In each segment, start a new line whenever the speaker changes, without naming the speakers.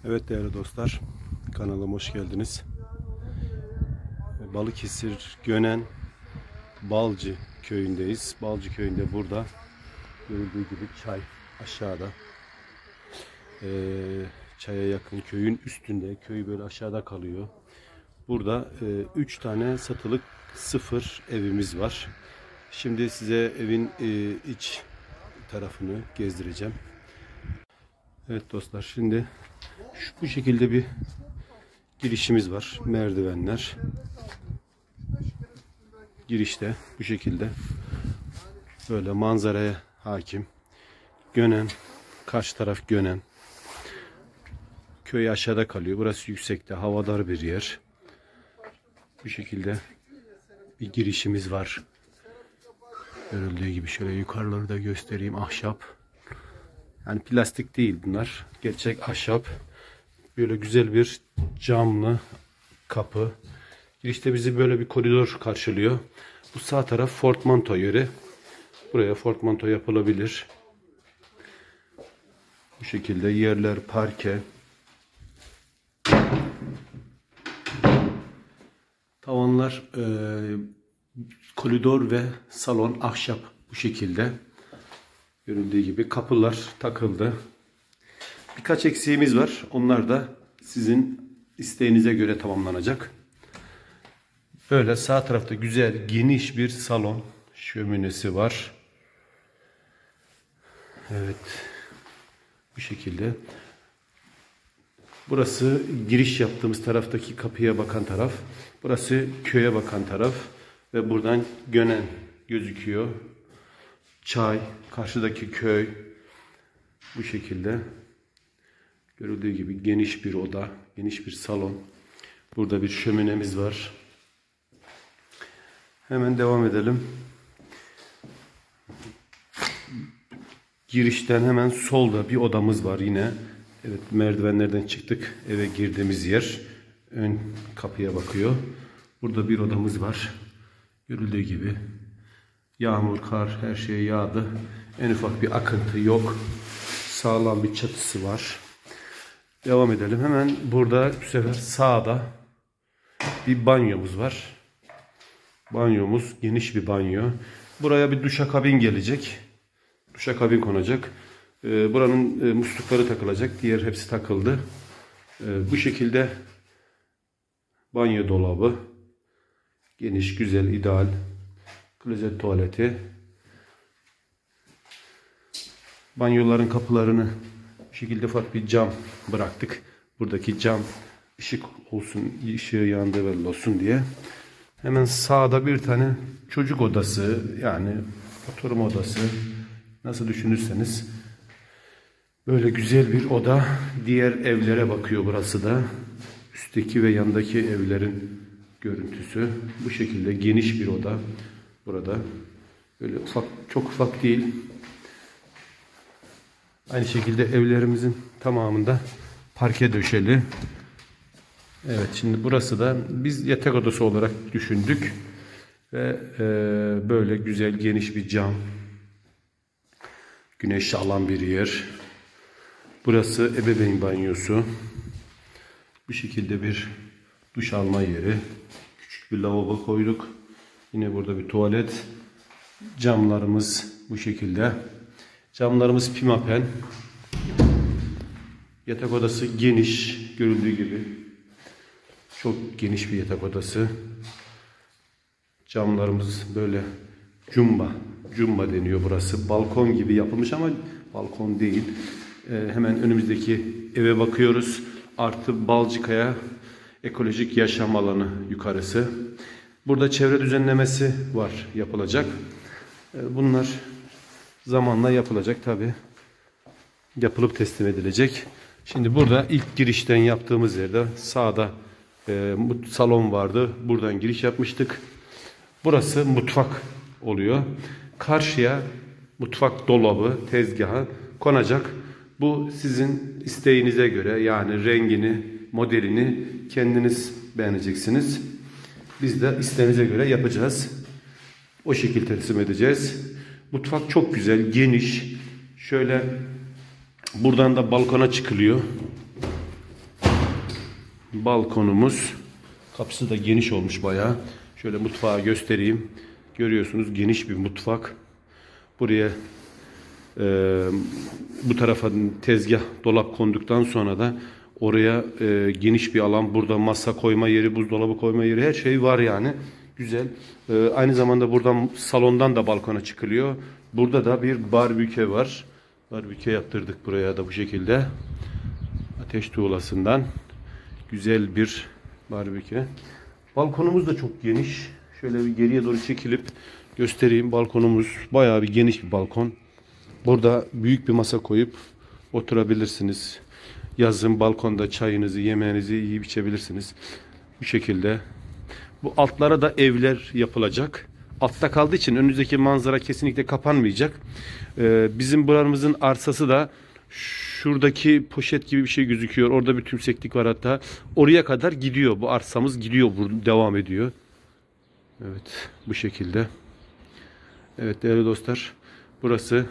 Evet değerli dostlar, kanalıma hoş geldiniz. Balıkesir Gönen Balcı köyündeyiz. Balcı köyünde burada görüldüğü gibi çay aşağıda. Çaya yakın köyün üstünde. Köy böyle aşağıda kalıyor. Burada 3 tane satılık sıfır evimiz var. Şimdi size evin iç tarafını gezdireceğim. Evet dostlar, şimdi bu şekilde bir girişimiz var. Merdivenler. Girişte bu şekilde böyle manzaraya hakim. Gönen, karşı taraf Gönen. Köy aşağıda kalıyor. Burası yüksekte, havadar bir yer. Bu şekilde bir girişimiz var. Görüldüğü gibi şöyle yukarıları da göstereyim. Ahşap. Yani plastik değil bunlar. Gerçek ahşap. Böyle güzel bir camlı kapı. Girişte bizi böyle bir koridor karşılıyor. Bu sağ taraf portmanto yeri. Buraya portmanto yapılabilir. Bu şekilde yerler parke. Tavanlar koridor ve salon ahşap bu şekilde. Görüldüğü gibi kapılar takıldı. Birkaç eksiğimiz var. Onlar da sizin isteğinize göre tamamlanacak. Böyle sağ tarafta güzel, geniş bir salon. Şöminesi var. Evet. Bu şekilde. Burası giriş yaptığımız taraftaki kapıya bakan taraf. Burası köye bakan taraf. Ve buradan Gönen gözüküyor. Çay, karşıdaki köy. Bu şekilde. Görüldüğü gibi geniş bir oda, geniş bir salon. Burada bir şöminemiz var. Hemen devam edelim. Girişten hemen solda bir odamız var yine. Evet, merdivenlerden çıktık. Eve girdiğimiz yer. Ön kapıya bakıyor. Burada bir odamız var. Görüldüğü gibi. Yağmur, kar, her şey yağdı. En ufak bir akıntı yok. Sağlam bir çatısı var. Devam edelim. Hemen burada bu sefer sağda bir banyomuz var. Banyomuz geniş bir banyo. Buraya bir duşakabin gelecek. Duşakabin konacak. Buranın muslukları takılacak. Diğer hepsi takıldı. Bu şekilde banyo dolabı. Geniş, güzel, ideal. Klozet tuvaleti. Banyoların kapılarını bu şekilde farklı bir cam bıraktık. Buradaki cam ışık olsun, ışığı yandığı belli olsun diye. Hemen sağda bir tane çocuk odası, yani oturma odası, nasıl düşünürseniz böyle güzel bir oda. Diğer evlere bakıyor burası da. Üstteki ve yandaki evlerin görüntüsü. Bu şekilde geniş bir oda burada. Böyle ufak, çok ufak değil. Aynı şekilde evlerimizin tamamında parke döşeli. Evet, şimdi burası da biz yatak odası olarak düşündük. Ve böyle güzel geniş bir cam. Güneş alan bir yer. Burası ebeveyn banyosu. Bu şekilde bir duş alma yeri. Küçük bir lavabo koyduk. Yine burada bir tuvalet. Camlarımız bu şekilde. Camlarımız pimapen. Yatak odası geniş. Görüldüğü gibi. Çok geniş bir yatak odası. Camlarımız böyle cumba deniyor burası. Balkon gibi yapılmış ama balkon değil. Hemen önümüzdeki eve bakıyoruz. Artı Balcıkaya ekolojik yaşam alanı yukarısı. Burada çevre düzenlemesi var, yapılacak. Bunlar zamanla yapılacak tabi. Yapılıp teslim edilecek. Şimdi burada ilk girişten yaptığımız yerde sağda salon vardı. Buradan giriş yapmıştık. Burası mutfak oluyor. Karşıya mutfak dolabı, tezgahı konacak. Bu sizin isteğinize göre, yani rengini, modelini kendiniz beğeneceksiniz. Biz de isteğinize göre yapacağız. O şekilde teslim edeceğiz. Mutfak çok güzel, geniş. Şöyle buradan da balkona çıkılıyor. balkonumuz. Kapısı da geniş olmuş bayağı. Şöyle mutfağı göstereyim. Görüyorsunuz geniş bir mutfak. Buraya bu tarafa tezgah, dolap konduktan sonra da oraya geniş bir alan. Burada masa koyma yeri, buzdolabı koyma yeri, her şey var yani. Güzel. Aynı zamanda buradan, salondan da balkona çıkılıyor. Burada da bir barbekü var. Barbekü yaptırdık buraya da bu şekilde. Ateş tuğlasından güzel bir barbekü. Balkonumuz da çok geniş. Şöyle bir geriye doğru çekilip göstereyim. Balkonumuz bayağı bir geniş bir balkon. Burada büyük bir masa koyup oturabilirsiniz. Yazın balkonda çayınızı, yemeğinizi yiyip içebilirsiniz. Bu şekilde. Bu altlara da evler yapılacak. Altta kaldığı için önünüzdeki manzara kesinlikle kapanmayacak. Bizim buramızın arsası da şuradaki poşet gibi bir şey gözüküyor. Orada bir tümseklik var hatta. Oraya kadar gidiyor. Bu arsamız gidiyor. Devam ediyor. Evet. Bu şekilde. Evet değerli dostlar. Burası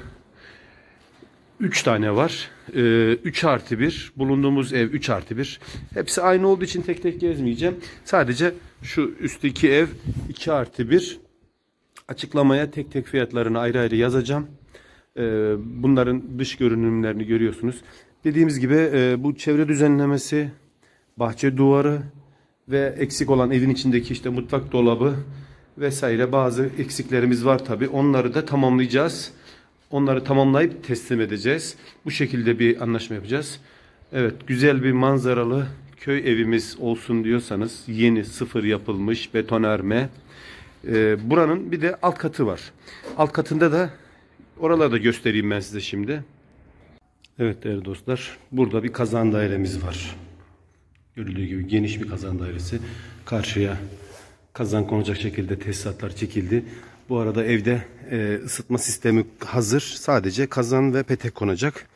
3 tane var. 3+1. Bulunduğumuz ev 3+1. Hepsi aynı olduğu için tek tek gezmeyeceğim. Sadece şu üstteki ev 2+1. Açıklamaya tek tek fiyatlarını ayrı ayrı yazacağım. Bunların dış görünümlerini görüyorsunuz. Dediğimiz gibi bu çevre düzenlemesi, bahçe duvarı ve eksik olan evin içindeki işte mutfak dolabı vesaire bazı eksiklerimiz var tabi. Onları da tamamlayacağız. Onları tamamlayıp teslim edeceğiz. Bu şekilde bir anlaşma yapacağız. Evet, güzel bir manzaralı köy evimiz olsun diyorsanız, yeni sıfır yapılmış betonarme. Buranın bir de alt katı var. Alt katında da oraları da göstereyim ben size şimdi. Evet değerli dostlar, burada bir kazan dairemiz var. Görüldüğü gibi geniş bir kazan dairesi. Karşıya kazan konacak şekilde tesisatlar çekildi. Bu arada evde ısıtma sistemi hazır. Sadece kazan ve petek konacak.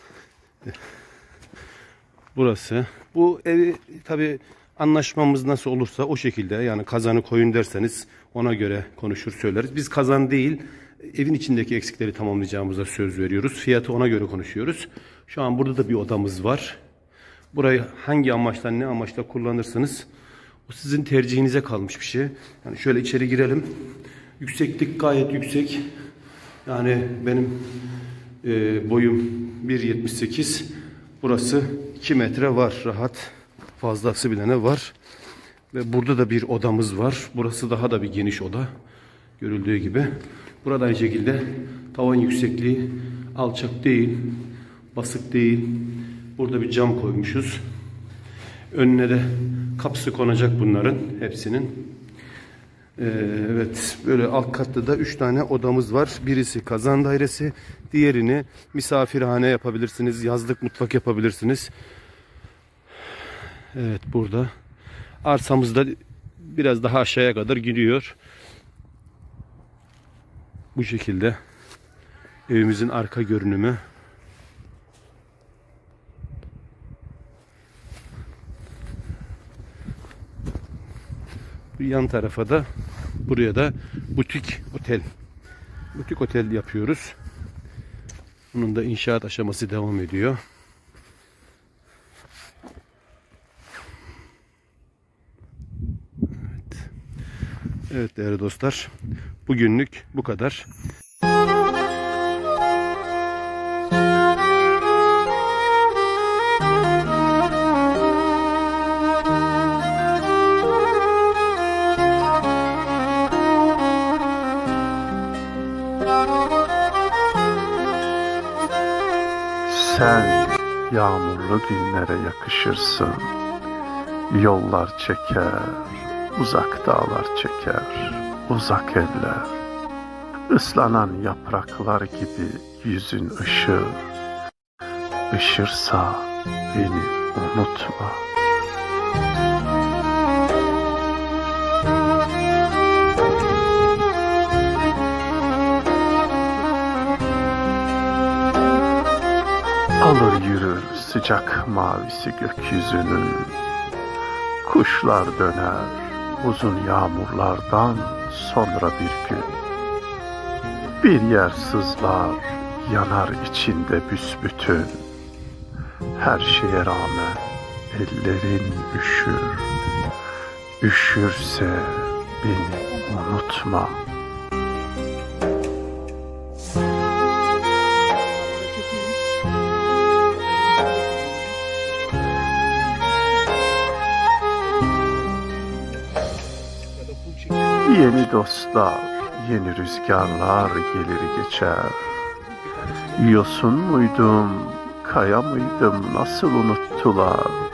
Burası. Bu evi tabi anlaşmamız nasıl olursa o şekilde, yani kazanı koyun derseniz ona göre konuşur söyleriz. Biz kazan değil, evin içindeki eksikleri tamamlayacağımıza söz veriyoruz. Fiyatı ona göre konuşuyoruz. Şu an burada da bir odamız var. Burayı hangi amaçla, ne amaçla kullanırsınız, o sizin tercihinize kalmış bir şey. Yani şöyle içeri girelim. Yükseklik gayet yüksek. Yani benim boyum 1.78. Burası 2 metre var rahat. Fazlası bile ne var. Ve burada da bir odamız var. Burası daha da bir geniş oda. Görüldüğü gibi. Burada aynı şekilde tavan yüksekliği alçak değil. Basık değil. Burada bir cam koymuşuz. Önüne de kapısı konacak bunların hepsinin. Evet, böyle alt katta da 3 tane odamız var. Birisi kazan dairesi, diğerini misafirhane yapabilirsiniz, yazlık mutfak yapabilirsiniz. Evet, burada arsamızda biraz daha aşağıya kadar gidiyor. Bu şekilde evimizin arka görünümü. Yan tarafa da, buraya da butik otel. Butik otel yapıyoruz. Bunun da inşaat aşaması devam ediyor. Evet. Evet değerli dostlar. Bugünlük bu kadar.
Sen yağmurlu günlere yakışırsın. Yollar çeker, uzak dağlar çeker, uzak evler. Islanan yapraklar gibi yüzün ışır. Işırsa beni unutma. Alır yürür sıcak mavisi gökyüzünün. Kuşlar döner uzun yağmurlardan sonra bir gün. Bir yer sızlar, yanar içinde büsbütün. Her şeye rağmen ellerin üşür. Üşürse beni unutma. Yeni dostlar, yeni rüzgarlar gelir geçer. Yosun muydum, kaya mıydım, nasıl unuttular?